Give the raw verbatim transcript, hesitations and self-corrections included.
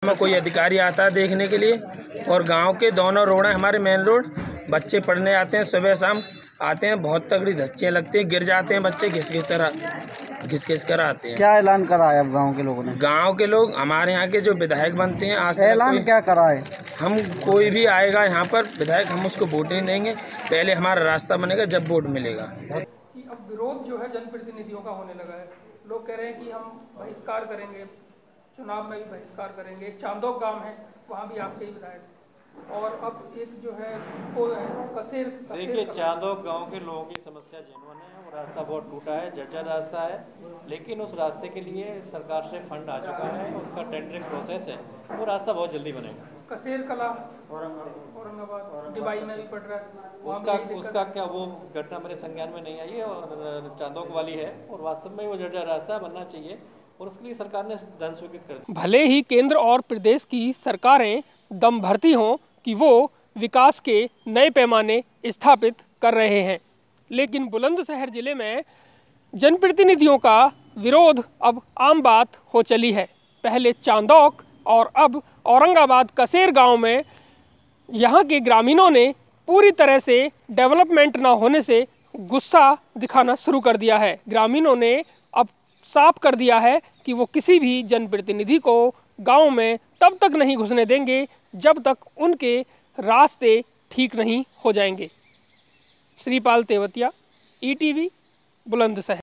में कोई अधिकारी आता है देखने के लिए। और गांव के दोनों रोड हैं हमारे मेन रोड, बच्चे पढ़ने आते हैं, सुबह शाम आते हैं, बहुत तगड़ी धज्जियाँ लगती हैं, गिर जाते हैं बच्चे, घिस घिस कर घिस घिस कर आते हैं। क्या ऐलान करा है अब गाँव के लोगों ने? गाँव के लोग, हमारे यहाँ के जो विधायक बनते हैं, आज ऐलान क्या करा है? हम कोई भी आएगा यहाँ पर विधायक, हम उसको वोट नहीं देंगे, पहले हमारा रास्ता बनेगा जब वोट मिलेगा। कि अब विरोध जो है जनप्रतिनिधियों का होने लगा है। लोग कह रहे हैं कि हम बहिष्कार करेंगे, चुनाव में भी बहिष्कार करेंगे। एक चांदोक गांव है, वहाँ भी आपके ही विधायक, और अब एक जो है वो है कसेर। देखिए, चांदोक गांव के लोगों की समस्या जेन्युइन है। वो रास्ता बहुत टूटा है, जर्जर रास्ता है, लेकिन उस रास्ते के लिए सरकार से फंड आ चुका है, उसका टेंडरिंग प्रोसेस है, वो रास्ता बहुत जल्दी बनेगा। कसेर कला औरंगाबाद डिबाई में भी पड़ रहा है, उसका उसका क्या वो घटना मेरे संज्ञान में नहीं आई है और चांदोक वाली है, और वास्तव में वो जर्जर रास्ता बनना चाहिए और उसके लिए सरकार ने धन स्वीकृत कर दिया। भले ही केंद्र और प्रदेश की सरकारें दम भरती हों कि वो विकास के नए पैमाने स्थापित कर रहे हैं, लेकिन बुलंदशहर जिले में जनप्रतिनिधियों का विरोध अब आम बात हो चली है। पहले चांदोक और अब औरंगाबाद कसेर गांव में यहाँ के ग्रामीणों ने पूरी तरह से डेवलपमेंट ना होने से गुस्सा दिखाना शुरू कर दिया है। ग्रामीणों ने अब साफ कर दिया है कि वो किसी भी जनप्रतिनिधि को गांव में तब तक नहीं घुसने देंगे जब तक उनके रास्ते ठीक नहीं हो जाएंगे। Shripal Tewatia, E T V, Bulandshahr.